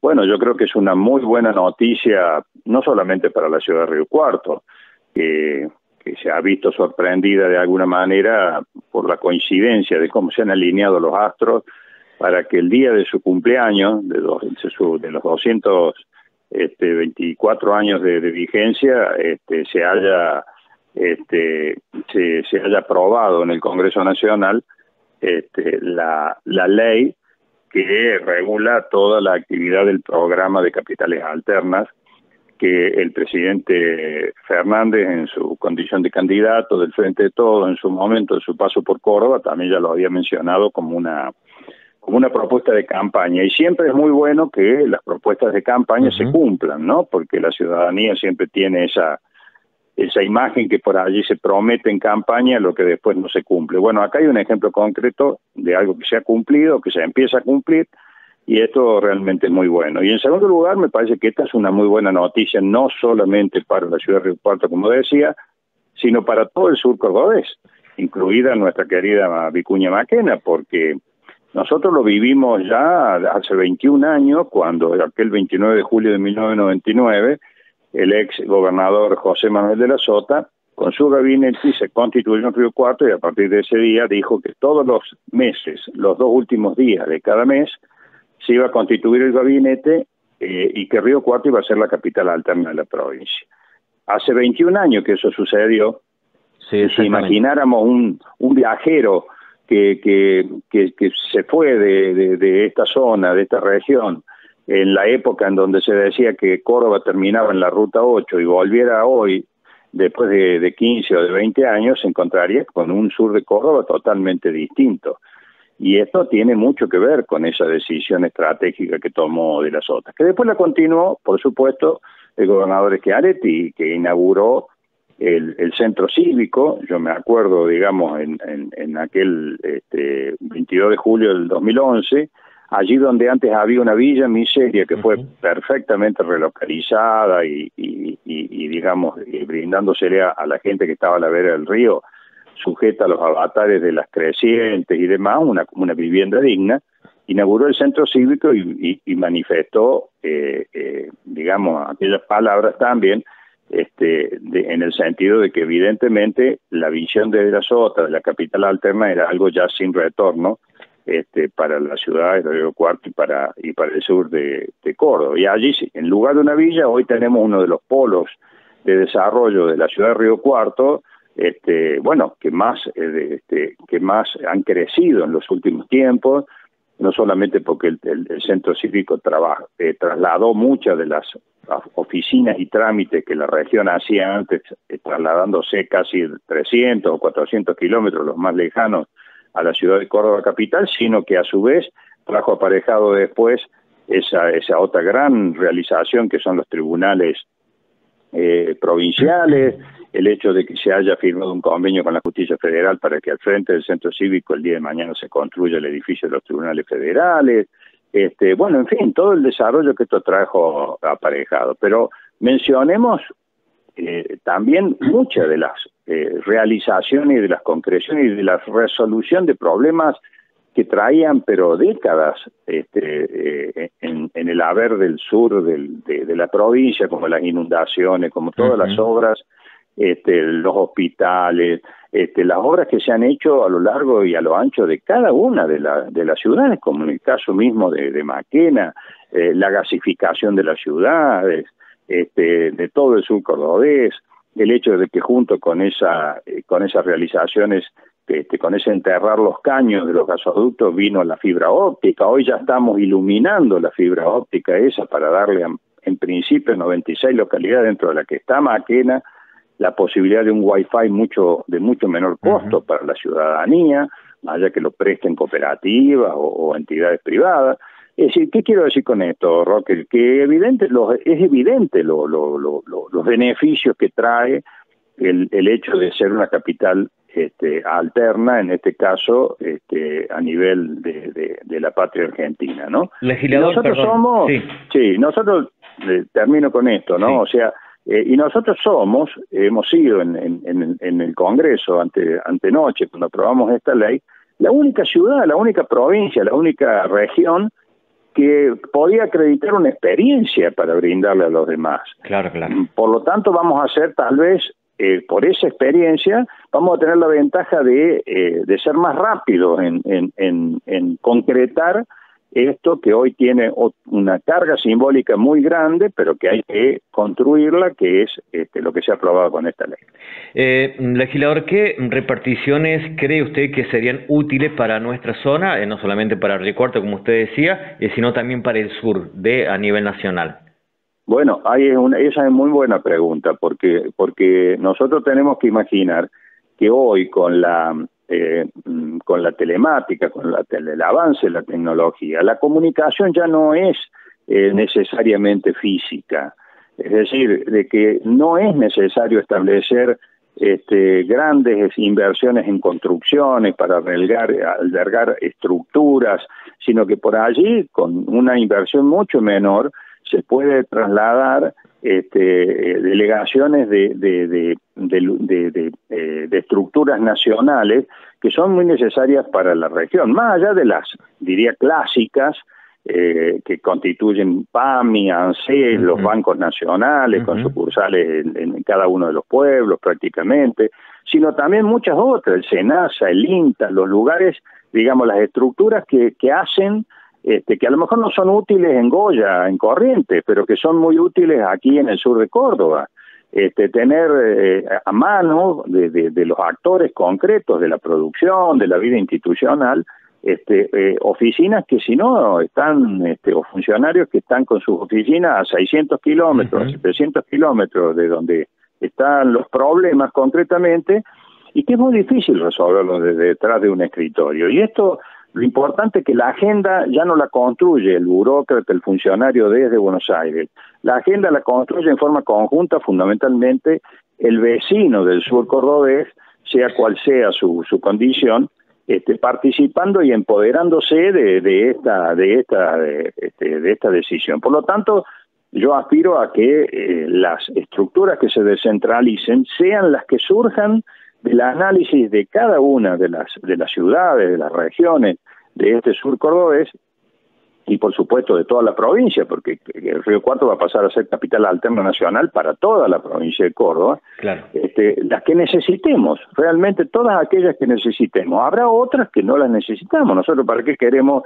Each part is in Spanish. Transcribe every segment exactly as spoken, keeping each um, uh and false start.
bueno, yo creo que es una muy buena noticia, no solamente para la ciudad de Río Cuarto, que, que se ha visto sorprendida de alguna manera por la coincidencia de cómo se han alineado los astros para que el día de su cumpleaños, de, dos, de, su, de los doscientos veinticuatro años de, de vigencia, este, se haya este, se, se haya aprobado en el Congreso Nacional este, la, la ley que regula toda la actividad del programa de capitales alternas, que el presidente Fernández, en su condición de candidato del Frente de Todos, en su momento de su paso por Córdoba, también ya lo había mencionado como una como una propuesta de campaña. Y siempre es muy bueno que las propuestas de campaña uh-huh. se cumplan, ¿no? Porque la ciudadanía siempre tiene esa esa imagen que por allí se promete en campaña, lo que después no se cumple. Bueno, acá hay un ejemplo concreto de algo que se ha cumplido, que se empieza a cumplir, y esto realmente es muy bueno. Y en segundo lugar, me parece que esta es una muy buena noticia, no solamente para la ciudad de Río Cuarto, como decía, sino para todo el sur cordobés, incluida nuestra querida Vicuña Maquena, porque nosotros lo vivimos ya hace veintiún años, cuando aquel veintinueve de julio de mil novecientos noventa y nueve, el ex gobernador José Manuel de la Sota, con su gabinete, se constituyó en Río Cuarto, y a partir de ese día dijo que todos los meses, los dos últimos días de cada mes, se iba a constituir el gabinete eh, y que Río Cuarto iba a ser la capital alterna de la provincia. Hace veintiún años que eso sucedió. Sí, si imagináramos un, un viajero que, que, que, que se fue de, de, de esta zona, de esta región, en la época en donde se decía que Córdoba terminaba en la Ruta ocho y volviera hoy, después de, de quince o de veinte años, se encontraría con un sur de Córdoba totalmente distinto. Y esto tiene mucho que ver con esa decisión estratégica que tomó de la Sota, que después la continuó, por supuesto, el gobernador Schiaretti, que inauguró el, el centro cívico. Yo me acuerdo, digamos, en, en, en aquel este, veintidós de julio del dos mil once, allí donde antes había una villa miseria que fue perfectamente relocalizada y, y, y, y digamos, y brindándosele a, a la gente que estaba a la vera del río, sujeta a los avatares de las crecientes y demás, una, una vivienda digna, inauguró el centro cívico y, y, y manifestó, eh, eh, digamos, aquellas palabras también, este, de, en el sentido de que evidentemente la visión de la Sota, de la capital alterna, era algo ya sin retorno, Este, para la ciudad de Río Cuarto y para, y para el sur de, de Córdoba. Y allí, en lugar de una villa, hoy tenemos uno de los polos de desarrollo de la ciudad de Río Cuarto, este, bueno, que más, eh, este, que más han crecido en los últimos tiempos, no solamente porque el, el, el centro cívico trabaja, eh, trasladó muchas de las oficinas y trámites que la región hacía antes, eh, trasladándose casi trescientos o cuatrocientos kilómetros, los más lejanos, a la ciudad de Córdoba capital, sino que a su vez trajo aparejado después esa, esa otra gran realización que son los tribunales eh, provinciales, el hecho de que se haya firmado un convenio con la Justicia Federal para que al frente del centro cívico el día de mañana se construya el edificio de los tribunales federales, este, bueno, en fin, todo el desarrollo que esto trajo aparejado. Pero mencionemos Eh, también muchas de las eh, realizaciones y de las concreciones y de la resolución de problemas que traían pero décadas este, eh, en, en el haber del sur del, de, de la provincia, como las inundaciones, como todas uh-huh. las obras, este, los hospitales, este, las obras que se han hecho a lo largo y a lo ancho de cada una de, la, de las ciudades, como en el caso mismo de, de Maquena, eh, la gasificación de las ciudades, Este, de todo el sur cordobés, el hecho de que junto con esa eh, con esas realizaciones, este, con ese enterrar los caños de los gasoductos, vino la fibra óptica. Hoy ya estamos iluminando la fibra óptica esa para darle a, en principio noventa y seis localidades dentro de la que está Maquena la posibilidad de un wifi mucho de mucho menor costo uh-huh. para la ciudadanía, más allá que lo presten cooperativas o, o entidades privadas. Es decir, ¿qué quiero decir con esto, Roque? Que evidente, lo, es evidente lo, lo, lo, lo, los beneficios que trae el, el hecho de ser una capital este, alterna, en este caso este, a nivel de, de, de la patria argentina, ¿no? Legislador, nosotros perdón. somos, sí. sí, nosotros, eh, termino con esto, ¿no? Sí. O sea, eh, y nosotros somos, hemos sido en, en, en, en el Congreso ante antenoche, cuando aprobamos esta ley, la única ciudad, la única provincia, la única región que podía acreditar una experiencia para brindarle a los demás. Claro, claro. Por lo tanto, vamos a hacer tal vez, eh, por esa experiencia, vamos a tener la ventaja de, eh, de ser más rápidos en, en, en, en concretar esto que hoy tiene una carga simbólica muy grande, pero que hay que construirla, que es este, lo que se ha aprobado con esta ley. Eh, legislador, ¿qué reparticiones cree usted que serían útiles para nuestra zona, eh, no solamente para Río Cuarto, como usted decía, eh, sino también para el sur, de a nivel nacional? Bueno, hay una, esa es muy buena pregunta, porque, porque nosotros tenemos que imaginar que hoy con la... Eh, con la telemática, con la tele, el avance de la tecnología, la comunicación ya no es eh, necesariamente física, es decir, de que no es necesario establecer este, grandes inversiones en construcciones para albergar, albergar estructuras, sino que por allí, con una inversión mucho menor, se puede trasladar este, delegaciones de, de, de, de, de, de, de, de estructuras nacionales que son muy necesarias para la región, más allá de las, diría, clásicas, eh, que constituyen PAMI, ANSES, uh-huh. los bancos nacionales, uh-huh. con sucursales en, en cada uno de los pueblos prácticamente, sino también muchas otras, el SENASA, el INTA, los lugares, digamos, las estructuras que, que hacen Este, que a lo mejor no son útiles en Goya, en Corrientes, pero que son muy útiles aquí en el sur de Córdoba. Este, tener eh, a mano de, de, de los actores concretos de la producción, de la vida institucional, este, eh, oficinas que si no están, este, o funcionarios que están con sus oficinas a seiscientos kilómetros, uh-huh. a setecientos kilómetros de donde están los problemas concretamente, y que es muy difícil resolverlo desde detrás de un escritorio. Y esto... Lo importante es que la agenda ya no la construye el burócrata, el funcionario desde Buenos Aires. La agenda la construye en forma conjunta, fundamentalmente, el vecino del sur cordobés, sea cual sea su, su condición, este, participando y empoderándose de, de, esta, de, esta, de, este, de esta decisión. Por lo tanto, yo aspiro a que eh, las estructuras que se descentralicen sean las que surjan del análisis de cada una de las de las ciudades, de las regiones de este sur cordobés y por supuesto de toda la provincia, porque el Río Cuarto va a pasar a ser capital alterna nacional para toda la provincia de Córdoba, claro. este, las que necesitemos, realmente todas aquellas que necesitemos. Habrá otras que no las necesitamos. Nosotros, ¿para qué queremos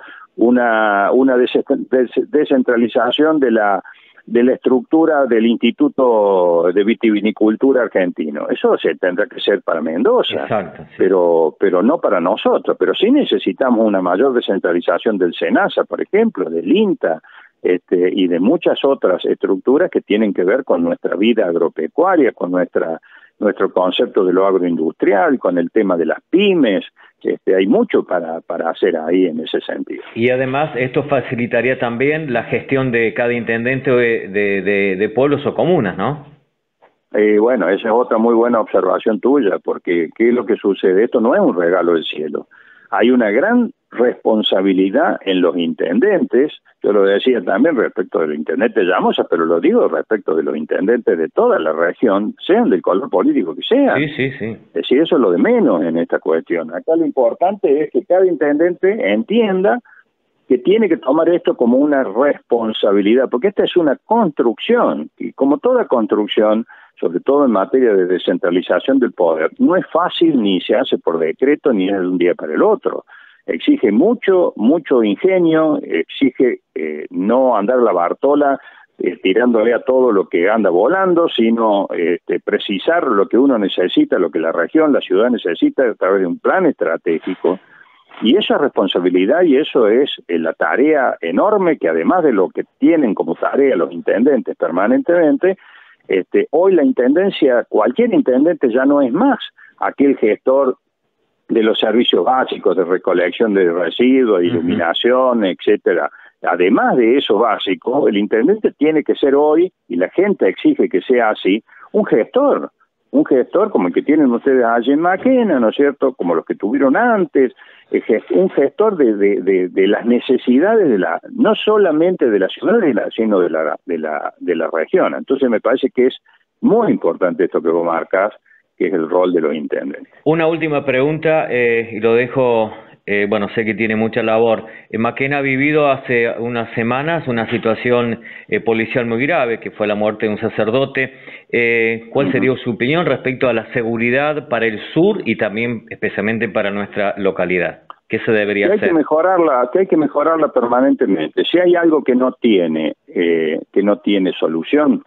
una, una descentralización de la de la estructura del Instituto de Vitivinicultura Argentino? Eso se tendrá que ser para Mendoza, Exacto, sí. pero pero no para nosotros. Pero sí necesitamos una mayor descentralización del SENASA, por ejemplo, del INTA, este, y de muchas otras estructuras que tienen que ver con nuestra vida agropecuaria, con nuestra nuestro concepto de lo agroindustrial, con el tema de las pymes. Este, hay mucho para, para hacer ahí en ese sentido. Y además esto facilitaría también la gestión de cada intendente de, de, de, de pueblos o comunas, ¿no? Eh, bueno, esa es otra muy buena observación tuya, porque ¿qué es lo que sucede? Esto no es un regalo del cielo. Hay una gran responsabilidad en los intendentes, yo lo decía también respecto de los intendentes de Llamosa, pero lo digo respecto de los intendentes de toda la región, sean del color político que sean. Sí, sí, sí. Es decir, eso es lo de menos en esta cuestión. Acá lo importante es que cada intendente entienda que tiene que tomar esto como una responsabilidad, porque esta es una construcción, y como toda construcción, sobre todo en materia de descentralización del poder, no es fácil ni se hace por decreto ni es de un día para el otro. Exige mucho, mucho ingenio, exige eh, no andar la bartola eh, tirándole a todo lo que anda volando, sino este, precisar lo que uno necesita, lo que la región, la ciudad necesita a través de un plan estratégico. Y esa responsabilidad y eso es eh, la tarea enorme que además de lo que tienen como tarea los intendentes permanentemente, este, hoy la intendencia, cualquier intendente ya no es más aquel gestor de los servicios básicos de recolección de residuos, de iluminación, uh-huh. etcétera. Además de eso básico, el intendente tiene que ser hoy, y la gente exige que sea así, un gestor. Un gestor como el que tienen ustedes allí en Maquena, ¿no es cierto?, como los que tuvieron antes, un gestor de, de, de, de las necesidades de la, no solamente de la ciudad, sino de la, de la, de la región. Entonces me parece que es muy importante esto que vos marcas, que es el rol de los intendentes. Una última pregunta, eh, y lo dejo eh, bueno, sé que tiene mucha labor. Eh, Maquena ha vivido hace unas semanas una situación eh, policial muy grave, que fue la muerte de un sacerdote. Eh, ¿Cuál sería su opinión respecto a la seguridad para el sur y también especialmente para nuestra localidad? ¿Qué se debería que hay hacer? Que mejorarla, que hay que mejorarla permanentemente. Si hay algo que no tiene, eh, que no tiene solución,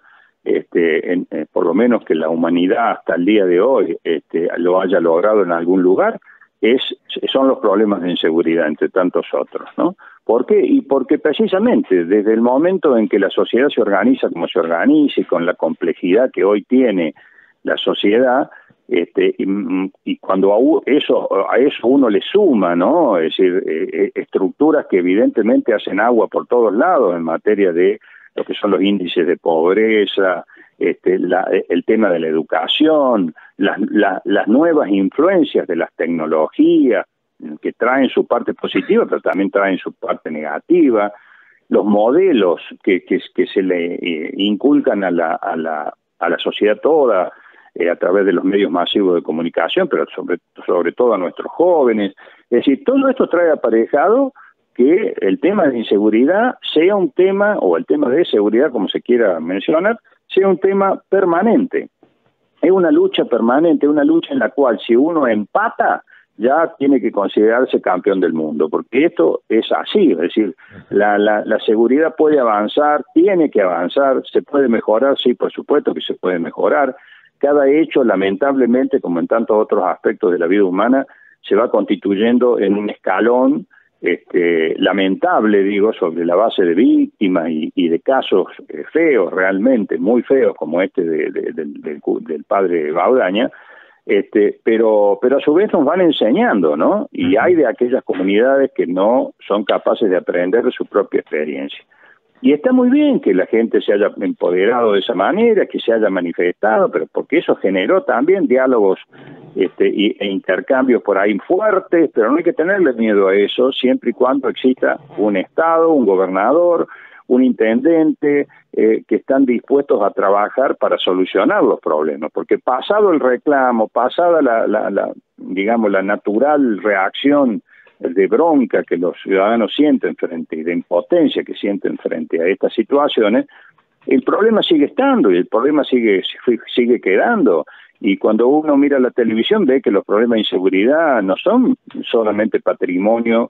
este, en, eh, por lo menos que la humanidad hasta el día de hoy este, lo haya logrado en algún lugar, es, son los problemas de inseguridad, entre tantos otros, ¿no? ¿Por qué? Y porque precisamente desde el momento en que la sociedad se organiza como se organiza y con la complejidad que hoy tiene la sociedad, Este, y, y cuando a eso, a eso uno le suma, ¿no? Es decir, eh, estructuras que evidentemente hacen agua por todos lados en materia de lo que son los índices de pobreza, este, la, el tema de la educación, las, la, las nuevas influencias de las tecnologías que traen su parte positiva, pero también traen su parte negativa, los modelos que, que, que se le eh, inculcan a la, a la, a la sociedad toda, Eh, a través de los medios masivos de comunicación, pero sobre, sobre todo a nuestros jóvenes. Es decir, todo esto trae aparejado que el tema de inseguridad sea un tema, o el tema de seguridad, como se quiera mencionar, sea un tema permanente. Es una lucha permanente, una lucha en la cual si uno empata, ya tiene que considerarse campeón del mundo, porque esto es así, es decir, la, la, la seguridad puede avanzar, tiene que avanzar, se puede mejorar, sí, por supuesto que se puede mejorar. Cada hecho, lamentablemente, como en tantos otros aspectos de la vida humana, se va constituyendo en un escalón este, lamentable, digo, sobre la base de víctimas y, y de casos eh, feos, realmente muy feos, como este de, de, de, del, del padre Baudaña, este, pero, pero a su vez nos van enseñando, ¿no? Y hay de aquellas comunidades que no son capaces de aprender de su propia experiencia. Y está muy bien que la gente se haya empoderado de esa manera, que se haya manifestado, pero porque eso generó también diálogos este, y, e intercambios por ahí fuertes, pero no hay que tenerle miedo a eso, siempre y cuando exista un Estado, un gobernador, un intendente, eh, que están dispuestos a trabajar para solucionar los problemas, porque pasado el reclamo, pasada la, la, la digamos, la natural reacción de bronca que los ciudadanos sienten frente y de impotencia que sienten frente a estas situaciones, el problema sigue estando y el problema sigue sigue quedando. Y cuando uno mira la televisión ve que los problemas de inseguridad no son solamente patrimonio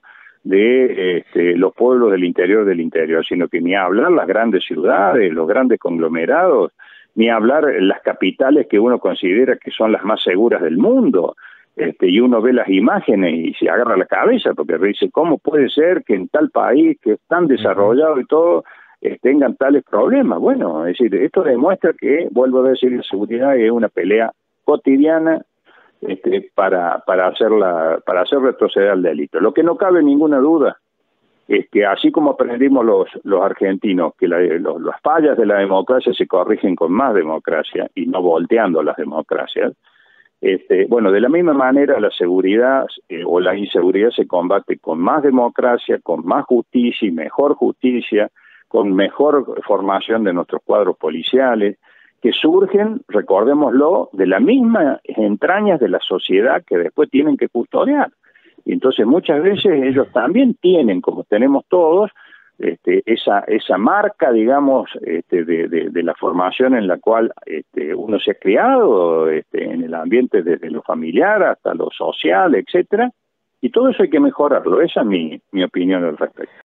de este, los pueblos del interior del interior, sino que ni hablar las grandes ciudades, los grandes conglomerados, ni hablar las capitales que uno considera que son las más seguras del mundo. Este, y uno ve las imágenes y se agarra la cabeza porque dice, ¿cómo puede ser que en tal país que es tan desarrollado y todo eh, tengan tales problemas? Bueno, es decir, esto demuestra que, vuelvo a decir, la seguridad es una pelea cotidiana este, para, para, hacerla, para hacer retroceder al delito. Lo que no cabe ninguna duda es que así como aprendimos los, los argentinos que la, los, las fallas de la democracia se corrigen con más democracia y no volteando las democracias, Este, bueno, de la misma manera la seguridad eh, o la inseguridad se combate con más democracia, con más justicia y mejor justicia, con mejor formación de nuestros cuadros policiales, que surgen, recordémoslo, de las mismas entrañas de la sociedad que después tienen que custodiar. Y entonces muchas veces ellos también tienen, como tenemos todos, Este, esa esa marca, digamos, este, de, de, de la formación en la cual este, uno se ha criado este, en el ambiente desde lo familiar hasta lo social, etcétera, y todo eso hay que mejorarlo. Esa es mi, mi opinión al respecto.